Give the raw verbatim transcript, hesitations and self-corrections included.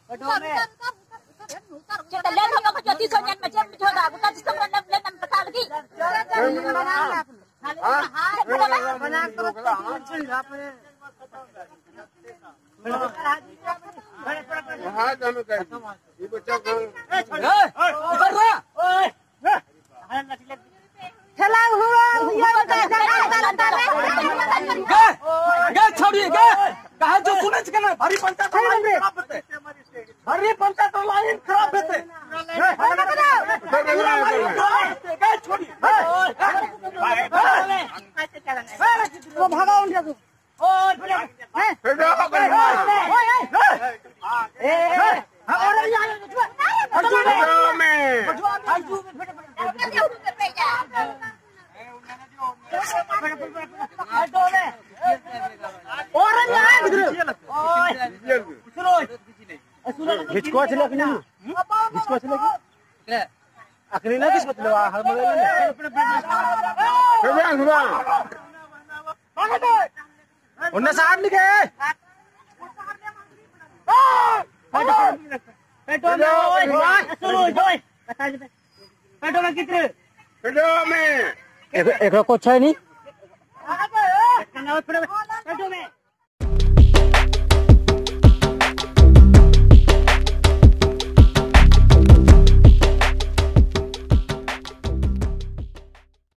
Kita lihat apa kerja di sana macam macam dah. Kita di sana nak lihat nampak lagi. बना करो चल आप हां जानो कर ये बच्चा को उधर रहा चला हुआ ये बता गे गे छोड़िए गे कहा जो सुने के ना भारी पंचायत लाइन खराब होते भारी पंचायत लाइन खराब होते गे छोड़िए वो भागा उनका तू ओए बोले हैं ए और ये आ बच्चों में किसको अच्छे लगे ना किसको अच्छे लगे आखिरी ना किस मतलब हर मरे ना सुबह सुबह उन्हें साथ लिखे पेट्रोल में ओए सुनो ओए बता दे पेट्रोल में कितने पेट्रोल में एक एक को अच्छा है नहीं पेट्रोल में